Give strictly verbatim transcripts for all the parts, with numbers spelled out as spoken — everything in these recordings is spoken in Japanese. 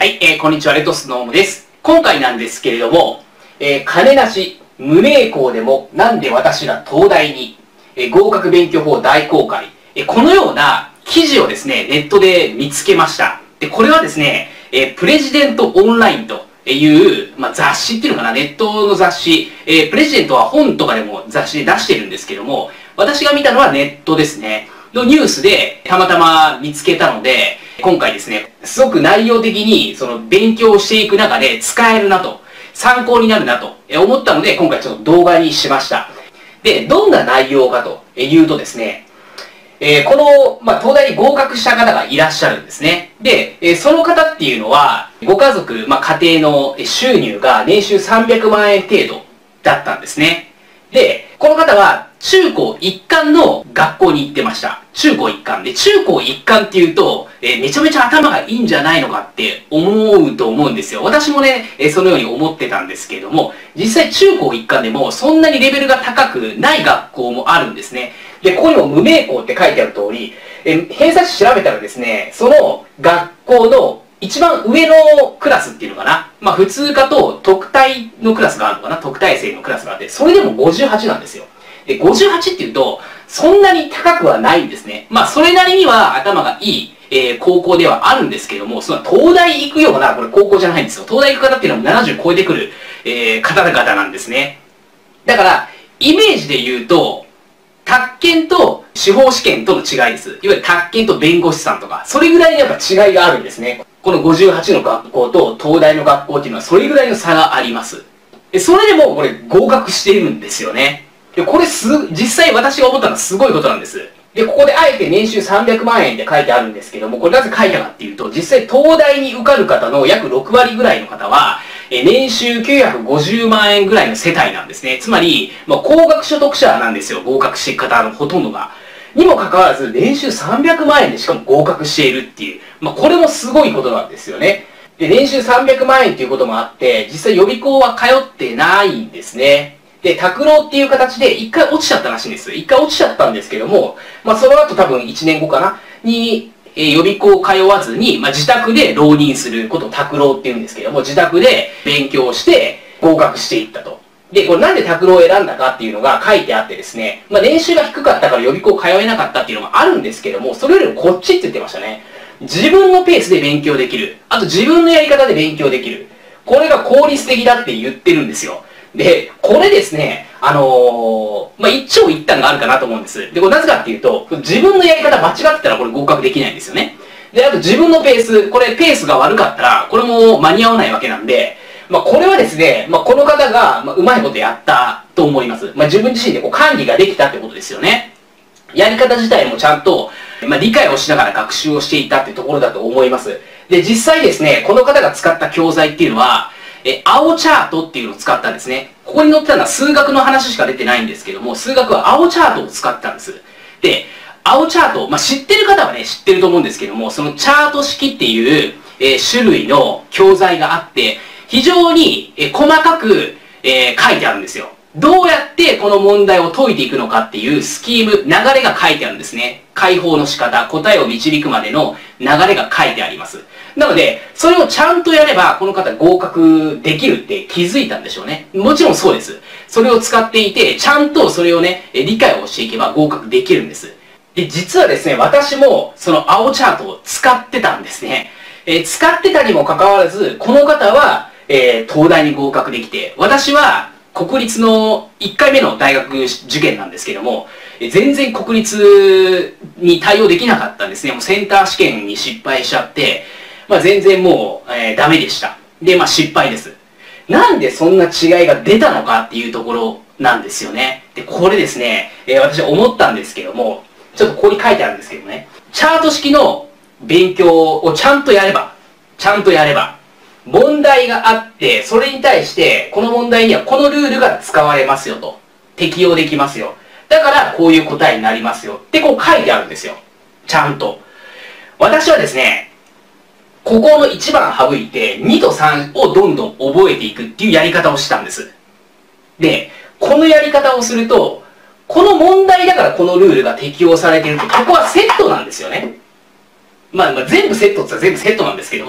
はい、えー、こんにちは、レトスノームです。今回なんですけれども、えー、金なし、無名校でもなんで私ら東大に、えー、合格勉強法大公開、えー、このような記事をですね、ネットで見つけました。で、これはですね、えー、プレジデントオンラインという、まあ、雑誌っていうのかな、ネットの雑誌、えー、プレジデントは本とかでも雑誌で出してるんですけども、私が見たのはネットですね、のニュースでたまたま見つけたので、今回ですね、すごく内容的にその勉強していく中で使えるなと、参考になるなと思ったので、今回ちょっと動画にしました。で、どんな内容かというとですね、えー、この、まあ、東大に合格した方がいらっしゃるんですね。で、えー、その方っていうのは、ご家族、まあ、家庭の収入が年収さんびゃくまんえん程度だったんですね。で、この方は中高一貫の学校に行ってました。中高一貫で、中高一貫っていうと、えー、めちゃめちゃ頭がいいんじゃないのかって思うと思うんですよ。私もね、えー、そのように思ってたんですけれども、実際中高一貫でもそんなにレベルが高くない学校もあるんですね。で、ここにも無名校って書いてある通り、えー、偏差値調べたらですね、その学校の一番上のクラスっていうのかな。まあ普通科と特待のクラスがあるのかな。特待生のクラスがあって、それでもごじゅうはちなんですよ。で、ごじゅうはちっていうと、そんなに高くはないんですね。まあそれなりには頭がいい、えー、高校ではあるんですけども、その東大行くような、これ高校じゃないんですよ。東大行く方っていうのはななじゅう超えてくる、えー、方々なんですね。だから、イメージで言うと、宅建と司法試験との違いです。いわゆる宅建と弁護士さんとか、それぐらいにやっぱ違いがあるんですね。このごじゅうはちの学校と東大の学校っていうのはそれぐらいの差があります。でそれでもこれ合格しているんですよね。でこれす、実際私が思ったのはすごいことなんです。で、ここであえて年収さんびゃくまんえんって書いてあるんですけども、これなぜ書いたかっていうと、実際東大に受かる方の約ろくわりぐらいの方は、え年収きゅうひゃくごじゅうまんえんぐらいの世帯なんですね。つまり、まあ、高額所得者なんですよ。合格していく方のほとんどが。にもかかわらず、年収さんびゃくまんえんでしかも合格しているっていう。まあ、これもすごいことなんですよね。で、年収さんびゃくまんえんっていうこともあって、実際予備校は通ってないんですね。で、拓郎っていう形で一回落ちちゃったらしいんです。一回落ちちゃったんですけども、まあ、その後多分いちねんごかなに、えー、予備校通わずに、まあ、自宅で浪人することを拓郎って言うんですけども、自宅で勉強して合格していったと。で、これなんで拓郎を選んだかっていうのが書いてあってですね、まあ、年収が低かったから予備校通えなかったっていうのもあるんですけども、それよりもこっちって言ってましたね。自分のペースで勉強できる。あと自分のやり方で勉強できる。これが効率的だって言ってるんですよ。で、これですね、あのー、まあ、一長一短があるかなと思うんです。で、これなぜかっていうと、自分のやり方間違ってたらこれ合格できないんですよね。で、あと自分のペース、これペースが悪かったら、これも間に合わないわけなんで、まあ、これはですね、まあ、この方が、まあ、うまいことやったと思います。まあ、自分自身でこう管理ができたってことですよね。やり方自体もちゃんと、まあ、理解をしながら学習をしていたっていうところだと思います。で、実際ですね、この方が使った教材っていうのは、え、青チャートっていうのを使ったんですね。ここに載ってたのは数学の話しか出てないんですけども、数学は青チャートを使ったんです。で、青チャート、まあ、知ってる方はね、知ってると思うんですけども、そのチャート式っていう、えー、種類の教材があって、非常に、えー、細かく、えー、書いてあるんですよ。どうやってこの問題を解いていくのかっていうスキーム、流れが書いてあるんですね。解法の仕方、答えを導くまでの流れが書いてあります。なので、それをちゃんとやれば、この方合格できるって気づいたんでしょうね。もちろんそうです。それを使っていて、ちゃんとそれをね、理解をしていけば合格できるんです。で、実はですね、私もその青チャートを使ってたんですね。えー、使ってたにもかかわらず、この方は、えー、東大に合格できて、私は国立のいっかいめの大学受験なんですけども、全然国立に対応できなかったんですね。もうセンター試験に失敗しちゃって、まあ全然もう、えー、ダメでした。で、まあ失敗です。なんでそんな違いが出たのかっていうところなんですよね。で、これですね、えー、私思ったんですけども、ちょっとここに書いてあるんですけどね、チャート式の勉強をちゃんとやれば、ちゃんとやれば、問題があって、それに対して、この問題にはこのルールが使われますよと。適用できますよ。だから、こういう答えになりますよ。ってこう書いてあるんですよ。ちゃんと。私はですね、ここのいちばん省いて、にとさんをどんどん覚えていくっていうやり方をしたんです。で、このやり方をすると、この問題だからこのルールが適用されていると、ここはセットなんですよね。まあ、まあ全部セットって言ったら全部セットなんですけども、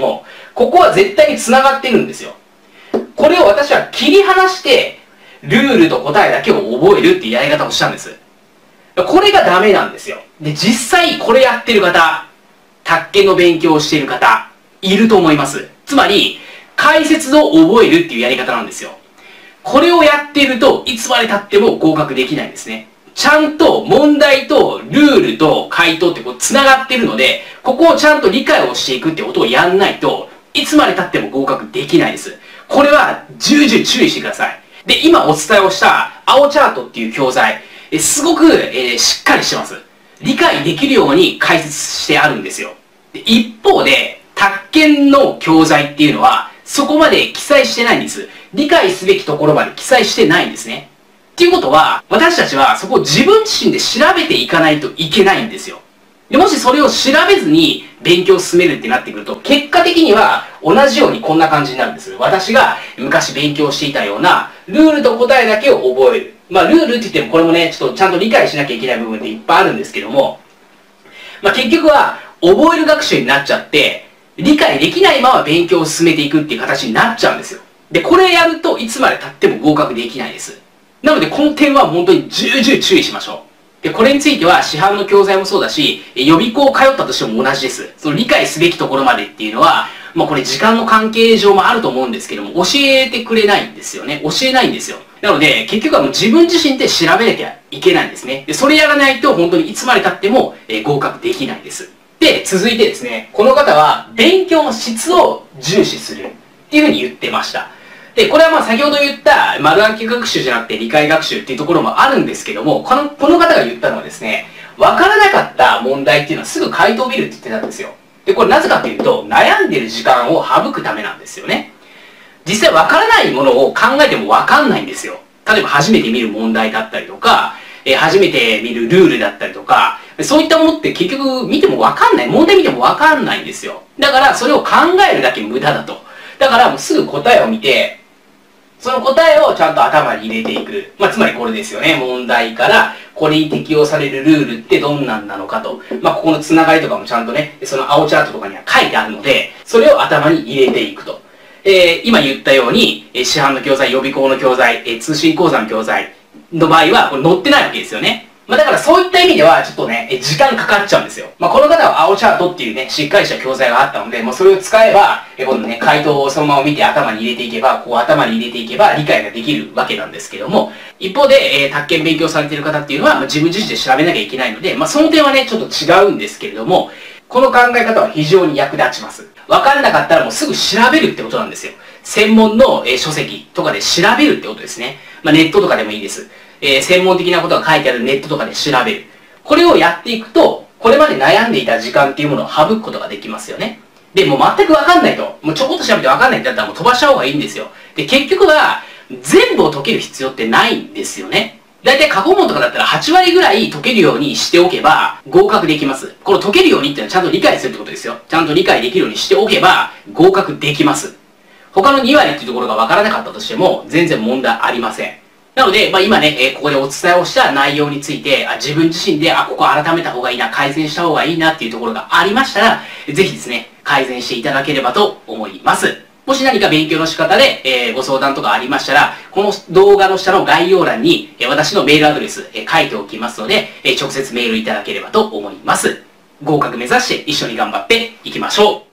ここは絶対に繋がってるんですよ。これを私は切り離して、ルールと答えだけを覚えるっていうやり方をしたんです。これがダメなんですよ。で、実際これやってる方、宅建の勉強をしている方、いると思います。つまり、解説を覚えるっていうやり方なんですよ。これをやっていると、いつまで経っても合格できないんですね。ちゃんと問題とルールと回答ってこう繋がってるので、ここをちゃんと理解をしていくってことをやんないといつまで経っても合格できないです。これは重々注意してください。で、今お伝えをした青チャートっていう教材、えすごく、えー、しっかりしてます。理解できるように解説してあるんですよ。で、一方で、宅建の教材っていうのはそこまで記載してないんです。理解すべきところまで記載してないんですね。っていうことは、私たちはそこを自分自身で調べていかないといけないんですよ。で、もしそれを調べずに勉強を進めるってなってくると、結果的には同じようにこんな感じになるんです。私が昔勉強していたような、ルールと答えだけを覚える。まあ、ルールって言ってもこれもね、ちょっとちゃんと理解しなきゃいけない部分っていっぱいあるんですけども、まあ、結局は覚える学習になっちゃって、理解できないまま勉強を進めていくっていう形になっちゃうんですよ。で、これやるといつまで経っても合格できないです。なので、この点は本当に重々注意しましょう。で、これについては市販の教材もそうだし、予備校を通ったとしても同じです。その理解すべきところまでっていうのは、まあこれ時間の関係上もあると思うんですけども、教えてくれないんですよね。教えないんですよ。なので、結局はもう自分自身で調べなきゃいけないんですね。で、それやらないと本当にいつまで経っても、えー、合格できないです。で、続いてですね、この方は勉強の質を重視するっていうふうに言ってました。で、これはまあ先ほど言った丸暗記学習じゃなくて理解学習っていうところもあるんですけども、この、この方が言ったのはですね、わからなかった問題っていうのはすぐ回答を見るって言ってたんですよ。で、これなぜかというと、悩んでる時間を省くためなんですよね。実際わからないものを考えてもわかんないんですよ。例えば初めて見る問題だったりとか、えー、初めて見るルールだったりとか、そういったものって結局見てもわかんない。問題見てもわかんないんですよ。だからそれを考えるだけ無駄だと。だからもうすぐ答えを見て、その答えをちゃんと頭に入れていく。まあ、つまりこれですよね。問題から、これに適用されるルールってどんなんなのかと。まあ、ここのつながりとかもちゃんとね、その青チャートとかには書いてあるので、それを頭に入れていくと。えー、今言ったように、市販の教材、予備校の教材、えー、通信講座の教材の場合は、これ載ってないわけですよね。まあ、だからそういった意味では、ちょっとね、時間かかっちゃうんですよ。まあ、この方は青チャートっていうね、しっかりした教材があったので、もうそれを使えば、えこのね、回答をそのまま見て頭に入れていけば、こう頭に入れていけば理解ができるわけなんですけども、一方で、えー、宅建勉強されている方っていうのは、まあ、自分自身で調べなきゃいけないので、まあ、その点はね、ちょっと違うんですけれども、この考え方は非常に役立ちます。わかんなかったらもうすぐ調べるってことなんですよ。専門の、えー、書籍とかで調べるってことですね。まあ、ネットとかでもいいです。えー、専門的なことが書いてあるネットとかで調べる。これをやっていくと、これまで悩んでいた時間っていうものを省くことができますよね。で、もう全くわかんないと。もうちょこっと調べてわかんないってなったらもう飛ばした方がいいんですよ。で、結局は、全部を解ける必要ってないんですよね。だいたい過去問とかだったらはち割ぐらい解けるようにしておけば合格できます。この解けるようにっていうのはちゃんと理解するってことですよ。ちゃんと理解できるようにしておけば合格できます。他のに割っていうところがわからなかったとしても全然問題ありません。なので、まあ、今ね、えー、ここでお伝えをした内容について、あ自分自身で、あ、ここ改めた方がいいな、改善した方がいいなっていうところがありましたら、ぜひですね、改善していただければと思います。もし何か勉強の仕方で、えー、ご相談とかありましたら、この動画の下の概要欄に、えー、私のメールアドレス、えー、書いておきますので、えー、直接メールいただければと思います。合格目指して一緒に頑張っていきましょう。